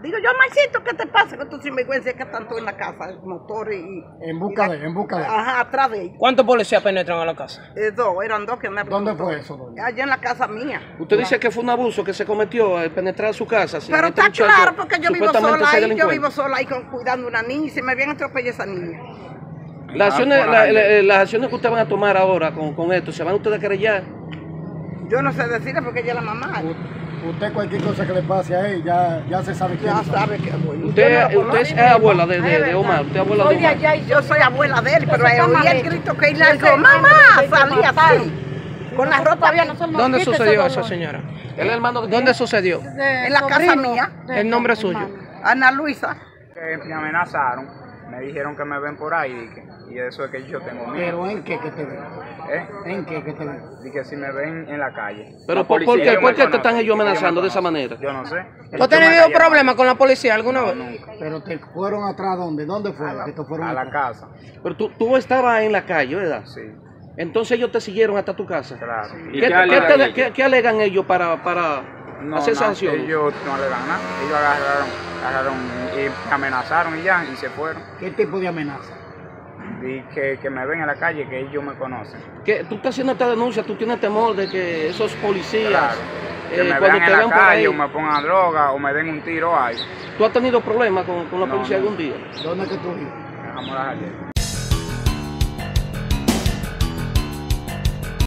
Digo yo, Marcito, ¿qué te pasa con tu sinvergüenza que están todos en la casa, el motor y... En busca de. Ajá, atrás de ellos. ¿Cuántos policías penetran a la casa? Eran dos que andaban. ¿Dónde fue eso, doña? Allá en la casa mía. Usted dice que fue un abuso que se cometió al penetrar a su casa. Pero este está muchacho claro, porque yo vivo supuestamente sola ser ahí, delincuente. cuidando a una niña y se me habían atropellado esa niña. Las acciones que ustedes van a tomar ahora con esto, ¿se van ustedes a querellar? Yo no sé decirle porque ella es la mamá. Usted cualquier cosa que le pase a él, ya se sabe quién Ya es. sabe que bueno. Usted es abuela de Omar, usted es abuela de Omar. Yo soy abuela de él, pero oí el grito que él le dijo, mamá, salí así. Con la ropa bien. ¿Dónde sucedió eso, señora? ¿El hermano de ¿Dónde sucedió? En la casa mía. El nombre suyo. Ana Luisa. Me amenazaron, me dijeron que me ven por ahí y eso es que yo tengo miedo. ¿Pero en qué que te ven? ¿Eh? ¿En qué que te ven? Y que si me ven en la calle. Pero La ¿por policía qué? me ¿Por qué te conoce, están ellos ellos me amenazando de esa conocen. manera? Yo no sé. ¿Tú has tenido problemas con la policía alguna vez? Nunca. Pero te fueron atrás, ¿dónde? ¿Dónde fue que te fueron A la atrás? casa, Pero tú estabas en la calle, ¿verdad? sí, entonces ellos te siguieron hasta tu casa. claro. ¿Qué alegan ellos para No, hacer no, sanciones? ellos no le dan nada. Ellos agarraron y me amenazaron y ya, y se fueron. ¿Qué tipo de amenaza? Y que me ven en la calle, que ellos me conocen. Que tú estás haciendo esta denuncia, tú tienes temor de que esos policías, Claro. Que me cuando vean te en la vean por calle ahí, o me pongan droga o me den un tiro ahí. ¿tú has tenido problemas con la No, policía no. algún día? ¿Dónde es que tú vives? Dejamos las ayer.